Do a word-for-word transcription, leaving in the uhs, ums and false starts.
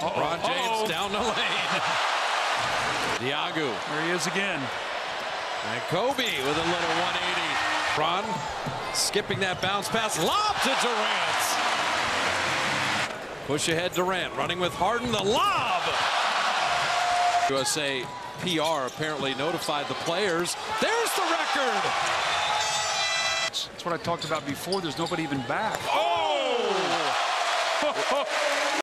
Uh-oh. Ron James Uh-oh. down the lane. Diagu. There he is again. And Kobe with a little one eighty. Ron skipping that bounce pass. Lob to Durant. Push ahead Durant running with Harden. The lob. U S A P R apparently notified the players. There's the record. That's what I talked about before. There's nobody even back. Oh!